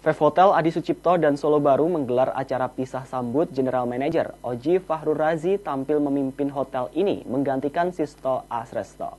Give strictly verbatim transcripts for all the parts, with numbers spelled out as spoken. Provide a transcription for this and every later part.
Vev Hotel Adi Sucipto dan Solo Baru menggelar acara pisah sambut General Manager Oji Fahru Razi tampil memimpin hotel ini menggantikan Sisto Asresto.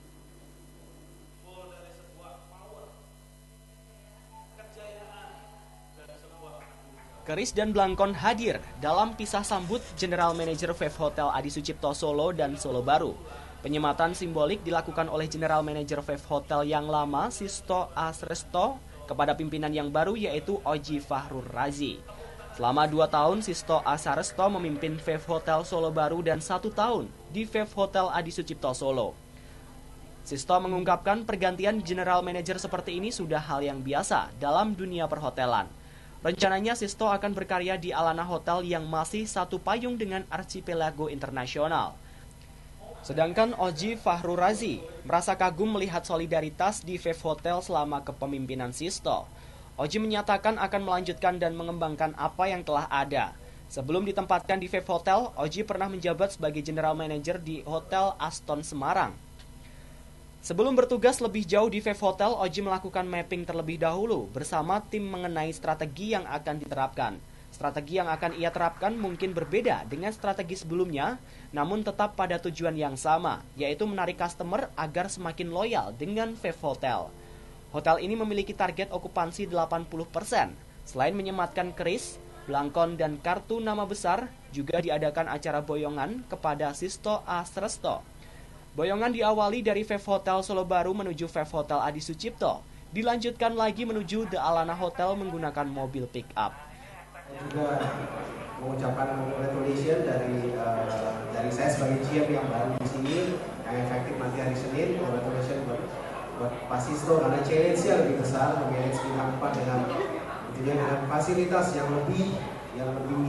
Keris dan Blangkon hadir dalam pisah sambut General Manager Vev Hotel Adi Sucipto Solo dan Solo Baru. Penyematan simbolik dilakukan oleh General Manager Vev Hotel yang lama Sisto Asresto kepada pimpinan yang baru yaitu Oji Fahru Razi. Selama dua tahun Sisto Asresto memimpin Vev Hotel Solo Baru dan satu tahun di Vev Hotel Adi Sucipto Solo. Sisto mengungkapkan pergantian General Manager seperti ini sudah hal yang biasa dalam dunia perhotelan. Rencananya Sisto akan berkarya di Alana Hotel yang masih satu payung dengan Archipelago Internasional. Sedangkan Oji Fahru Razi merasa kagum melihat solidaritas di Vev Hotel selama kepemimpinan Sisto. Oji menyatakan akan melanjutkan dan mengembangkan apa yang telah ada. Sebelum ditempatkan di Vev Hotel, Oji pernah menjabat sebagai General Manager di Hotel Aston Semarang. Sebelum bertugas lebih jauh di Vev Hotel, Oji melakukan mapping terlebih dahulu bersama tim mengenai strategi yang akan diterapkan. Strategi yang akan ia terapkan mungkin berbeda dengan strategi sebelumnya, namun tetap pada tujuan yang sama, yaitu menarik customer agar semakin loyal dengan Vev Hotel. Hotel ini memiliki target okupansi delapan puluh persen. Selain menyematkan keris, blangkon, dan kartu nama besar, juga diadakan acara boyongan kepada Sisto Asresto. Boyongan diawali dari Vev Hotel Solo Baru menuju Vev Hotel Adi Sucipto, dilanjutkan lagi menuju The Alana Hotel menggunakan mobil pick-up. Juga mengucapkan congratulations dari uh, dari saya sebagai G M yang baru di sini, yang efektif nanti hari Senin. Congratulations buat buat Pak Sisto karena challenge-nya lebih besar, memanage bintang empat dengan tentunya dengan fasilitas yang lebih yang lebih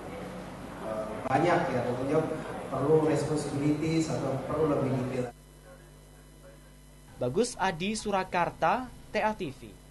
uh, banyak ya, tentunya perlu responsibilities atau perlu lebih detail. Bagus Adi Surakarta, T A T V.